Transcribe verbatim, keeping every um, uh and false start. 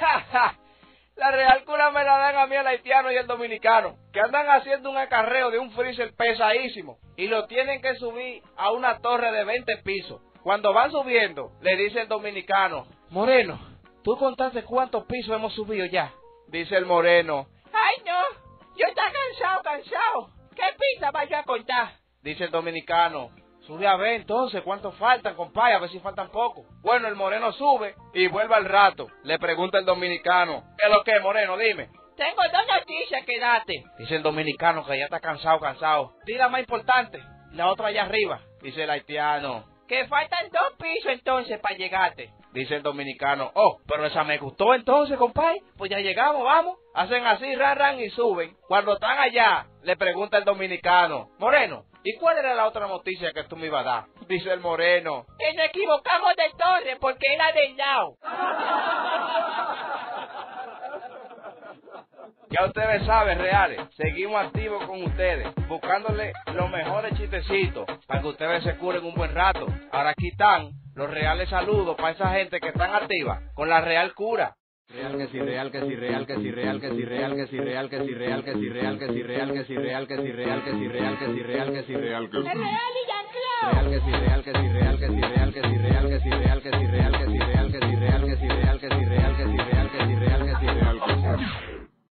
La Real Cura me la dan a mí, el haitiano y el dominicano, que andan haciendo un acarreo de un freezer pesadísimo y lo tienen que subir a una torre de veinte pisos. Cuando van subiendo, le dice el dominicano: Moreno, ¿tú contaste cuántos pisos hemos subido ya? Dice el moreno: ay no, yo estoy cansado, cansado. ¿Qué pizza vaya a contar? Dice el dominicano: sube a ver entonces cuántos faltan, compadre, a ver si faltan poco. Bueno, el moreno sube y vuelve al rato. Le pregunta el dominicano: ¿qué es lo que, moreno? Dime. Tengo dos noticias que darte. Dice el dominicano que ya está cansado, cansado. Di la más importante, la otra allá arriba. Dice el haitiano: que faltan dos pisos entonces para llegarte. Dice el dominicano: oh, pero esa me gustó entonces, compadre. Pues ya llegamos, vamos. Hacen así, ran, ran y suben. Cuando están allá, le pregunta el dominicano: moreno, ¿y cuál era la otra noticia que tú me ibas a dar? Dice el moreno: que nos equivocamos de torre porque era del lado. Ya ustedes saben, reales, seguimos activos con ustedes, buscándole los mejores chistecitos para que ustedes se curen un buen rato. Ahora aquí están los reales saludos para esa gente que están activa con la Real Cura. Real que sí, real que sí, real que sí, real que sí, real que sí, real que sí, real que sí, real que sí, real que sí, real que sí, real que sí, real que sí, real que sí, real que sí, real que sí, real que sí, real que sí, real que sí, real